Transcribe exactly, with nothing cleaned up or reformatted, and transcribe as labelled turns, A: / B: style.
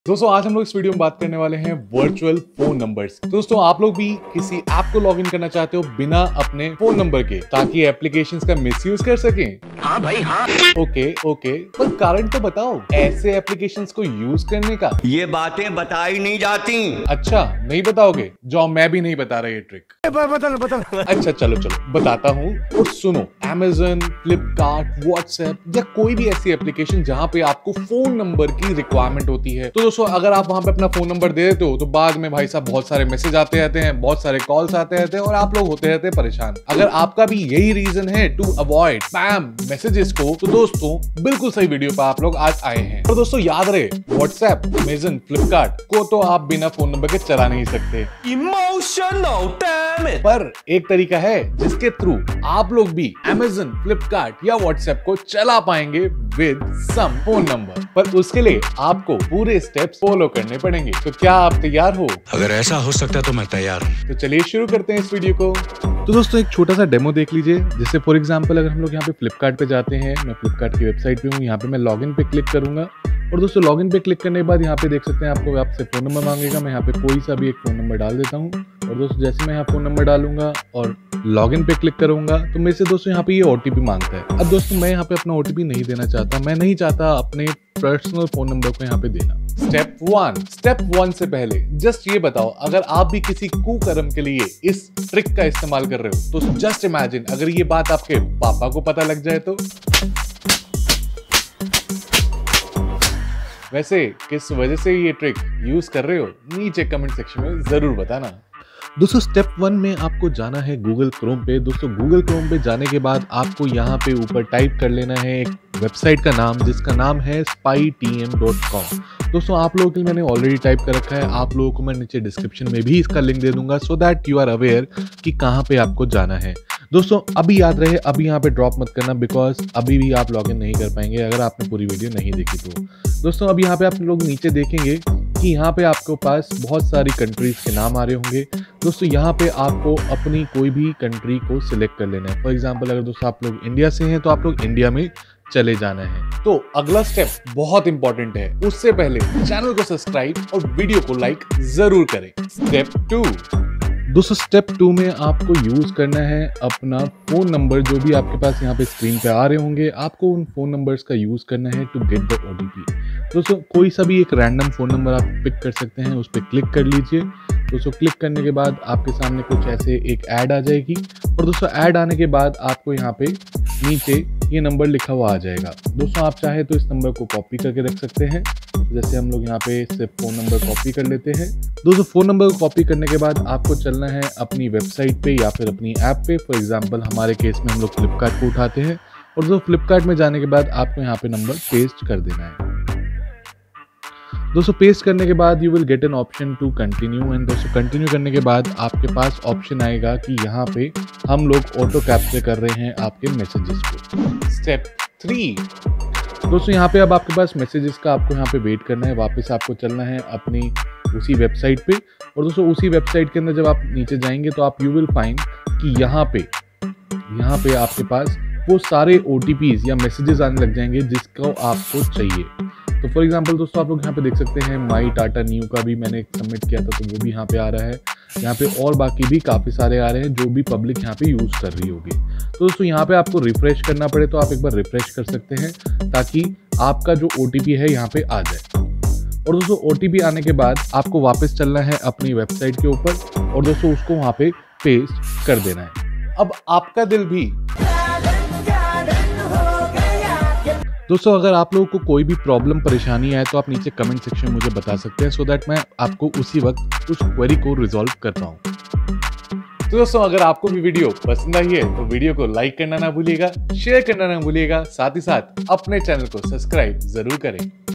A: दोस्तों आज हम लोग इस वीडियो में बात करने वाले हैं वर्चुअल फोन नंबर्स। दोस्तों आप लोग भी किसी ऐप को लॉगिन करना चाहते हो बिना अपने फोन नंबर के, ताकि एप्लीकेशंस का मिसयूज कर सकें?
B: हाँ भाई हाँ।
A: ओके ओके, पर कारण तो बताओ ऐसे एप्लीकेशंस को यूज करने का।
B: ये बातें बताई नहीं जाती।
A: अच्छा नहीं बताओगे? जाओ मैं भी नहीं बता रहा ये ट्रिक।
B: बता बता।
A: अच्छा चलो चलो बताता हूँ और सुनो। अमेजन, फ्लिपकार्ट, व्हाट्सएप या कोई भी ऐसी एप्लीकेशन जहाँ पे आपको फोन नंबर की रिक्वायरमेंट होती है, तो दोस्तों अगर आप वहां पे अपना फोन नंबर दे देते हो तो बाद में भाई साहब बहुत सारे मैसेज आते रहते हैं, बहुत सारे कॉल्स आते रहते हैं और आप लोग होते रहते हैं परेशान। अगर आपका भी यही रीजन है टू अवॉइड स्पैम मैसेजेस को, तो दोस्तों बिल्कुल सही वीडियो पर आप लोग आज आए हैं। और दोस्तों याद रहे, व्हाट्सएप, अमेजन, फ्लिपकार्ट को तो आप बिना फोन नंबर के चला नहीं सकते।
B: Emotional damn it.
A: पर एक तरीका है जिसके थ्रू आप लोग भी अमेजन, फ्लिपकार्ट या व्हाट्सएप को चला पाएंगे विद सम फोन नंबर। पर उसके लिए आपको पूरे स्टेप्स फॉलो करने पड़ेंगे। तो क्या आप तैयार हो?
C: अगर ऐसा हो सकता है तो मैं तैयार हूँ।
A: तो चलिए शुरू करते हैं इस वीडियो को। तो दोस्तों एक छोटा सा डेमो देख लीजिए। जैसे फॉर एग्जांपल अगर हम लोग यहाँ पे फ्लिपकार्ट पे जाते हैं, मैं फ्लिपकार्ट की वेबसाइट पे हूँ, यहाँ पे मैं लॉगिन पे क्लिक करूंगा और दोस्तों लॉगिन पे क्लिक करने के बाद यहाँ पे देख सकते हैं आपको आपसे फोन नंबर मांगेगा। मैं यहाँ पे कोई सा भी एक फोन नंबर डाल देता हूँ और दोस्तों जैसे मैं यहाँ फोन नंबर डालूंगा और लॉगिन पे क्लिक करूंगा तो मेरे से दोस्तों यहाँ पे ये ओटीपी मांगता है। अब दोस्तों मैं यहाँ पे अपना ओटीपी नहीं देना चाहता, मैं नहीं चाहता अपने पर्सनल फोन नंबर को यहाँ पे देना। स्टेप वन स्टेप वन से पहले जस्ट ये बताओ, अगर आप भी किसी कुकर्म के लिए इस ट्रिक का इस्तेमाल कर रहे हो तो जस्ट इमेजिन अगर ये बात आपके पापा को पता लग जाए तो। वैसे किस वजह से ये ट्रिक यूज कर रहे हो नीचे कमेंट सेक्शन में जरूर बताना। दोस्तों स्टेप वन में आपको जाना है गूगल क्रोम पे। दोस्तों गूगल क्रोम पे जाने के बाद आपको यहाँ पे ऊपर टाइप कर लेना है एक वेबसाइट का नाम, जिसका नाम है spy T M dot com. दोस्तों आप लोगों के लिए मैंने ऑलरेडी टाइप कर रखा है, आप लोगों को मैं नीचे डिस्क्रिप्शन में भी इसका लिंक दे दूंगा so that you are aware कि कहाँ पे आपको जाना है। दोस्तों अभी याद रहे, अभी यहाँ पे ड्रॉप मत करना, बिकॉज अभी भी आप लॉगिन नहीं कर पाएंगे अगर आपने पूरी वीडियो नहीं देखी तो। दोस्तों अब यहाँ पे आप लोग नीचे देखेंगे कि यहाँ पे आपके पास बहुत सारी कंट्रीज के नाम आ रहे होंगे। दोस्तों यहाँ पे आपको अपनी कोई भी कंट्री को सिलेक्ट कर लेना है। फॉर एग्जांपल अगर दोस्तों आप लोग इंडिया से हैं तो आप लोग इंडिया में चले जाना है। तो अगला स्टेप बहुत इंपॉर्टेंट है, उससे पहले चैनल को सब्सक्राइब और वीडियो को लाइक जरूर करें। स्टेप टू दोस्तों स्टेप टू में आपको यूज करना है अपना फोन नंबर, जो भी आपके पास यहाँ पे स्क्रीन पे आ रहे होंगे, आपको उन फोन नंबर्स का यूज करना है टू गेट द ओटीपी। दोस्तों कोई सा भी एक रैंडम फोन नंबर आप पिक कर सकते हैं, उस पर क्लिक कर लीजिए। दोस्तों क्लिक करने के बाद आपके सामने कुछ ऐसे एक ऐड आ जाएगी और दोस्तों ऐड आने के बाद आपको यहाँ पे नीचे ये नंबर लिखा हुआ आ जाएगा। दोस्तों आप चाहे तो इस नंबर को कॉपी करके रख सकते हैं। जैसे हम लोग यहाँ पे सिर्फ फोन नंबर कॉपी कर लेते हैं। दोस्तों फोन नंबर को कॉपी करने के बाद आपको चलना है अपनी वेबसाइट पे या फिर अपनी ऐप पे। फॉर एग्जांपल हमारे केस में हम लोग फ्लिपकार्ट को उठाते हैं और दोस्तों फ्लिपकार्ट में जाने के बाद आपको यहाँ पे नंबर पेस्ट कर देना है। दोस्तों पेस्ट करने के बाद you will get an option to continue and दोस्तों कंटिन्यू करने के बाद आपके पास ऑप्शन आएगा कि यहाँ पे हम लोग ऑटो कैप्चर कर रहे हैं आपके मैसेजेस को। स्टेप थ्री दोस्तों यहाँ पे अब आपके पास मैसेजेस का आपको यहाँ पे वेट करना है, वापस आपको चलना है अपनी उसी वेबसाइट पे और दोस्तों उसी वेबसाइट के अंदर जब आप नीचे जाएंगे तो आप यू विल फाइंड कि यहाँ पे यहाँ पे आपके पास वो सारे ओटीपीज या मैसेजेस आने लग जाएंगे जिसको आपको चाहिए। तो फॉर एग्जांपल दोस्तों आप लोग यहाँ पे देख सकते हैं माई टाटा न्यू का भी मैंने सबमिट किया था तो वो भी यहाँ पे आ रहा है। यहाँ पे और बाकी भी काफ़ी सारे आ रहे हैं जो भी पब्लिक यहाँ पे यूज़ कर रही होगी। तो दोस्तों यहाँ पे आपको रिफ्रेश करना पड़े तो आप एक बार रिफ्रेश कर सकते हैं ताकि आपका जो ओटीपी है यहाँ पे आ जाए। और दोस्तों ओटीपी आने के बाद आपको वापस चलना है अपनी वेबसाइट के ऊपर और दोस्तों उसको वहाँ पे पेस्ट कर देना है। अब आपका दिल भी। दोस्तों अगर आप लोगों को कोई भी प्रॉब्लम परेशानी आए तो आप नीचे कमेंट सेक्शन में मुझे बता सकते हैं सो दैट मैं आपको उसी वक्त उस क्वेरी को रिजॉल्व कर पाऊँ। तो दोस्तों अगर आपको भी वीडियो पसंद आई है तो वीडियो को लाइक करना ना भूलिएगा, शेयर करना ना भूलिएगा, साथ ही साथ अपने चैनल को सब्सक्राइब जरूर करें।